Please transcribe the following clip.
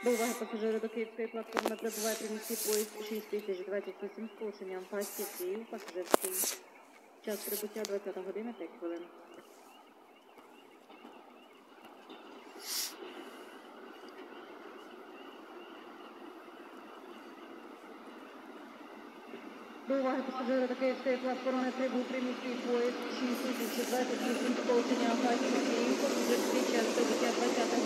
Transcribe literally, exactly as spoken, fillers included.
До уваги пасажири, до Київської платформи прибуває приміський поїзд шість тисяч двадцять вісім з полученням Фастів Київ, пасажирський. Час прибуття двадцята година п'ять хвилин. До уваги пасажири, до Київської платформи прибув приміський поїзд шість тисяч двадцять вісім з полученням Фастів Київ, пасажирський. Час прибуття двадцята година.